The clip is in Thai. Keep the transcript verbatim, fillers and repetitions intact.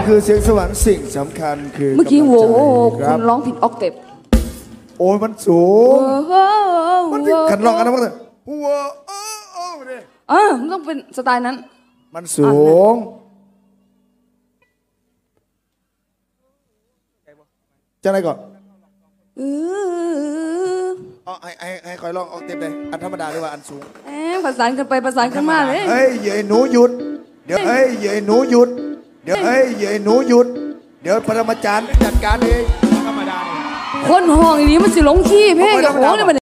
คือเสียงสวรรค์สิ่งสำคัญคือเมื่อกี้โว้โหคคุรับณร้องผิดออกเต็ปโอ้ยมันสูงโอ้โหมันขันร้องกันนะมันเลยหัวโอ้โอ้เนี่ยเออมันต้องเป็นสไตล์นั้นมันสูงจะอะไรก่อนเอออ๋อให้ให้ให้คอยลองออกเต็มเลยอันธรรมดาหรือว่าอันสูงแหมประสานกันไปประสานกันมาเลยเฮ้ยเย้หนูหยุดเดี๋ยวเฮ้ยเย้หนูหยุดเดี๋ยวเฮ้ยเย้หนูหยุดเดี๋ยวปรมาจารย์จัดการเองธรรมดาคนห้องนี้มันสิหลงขี้เพลงกับโหเนี่ยมัน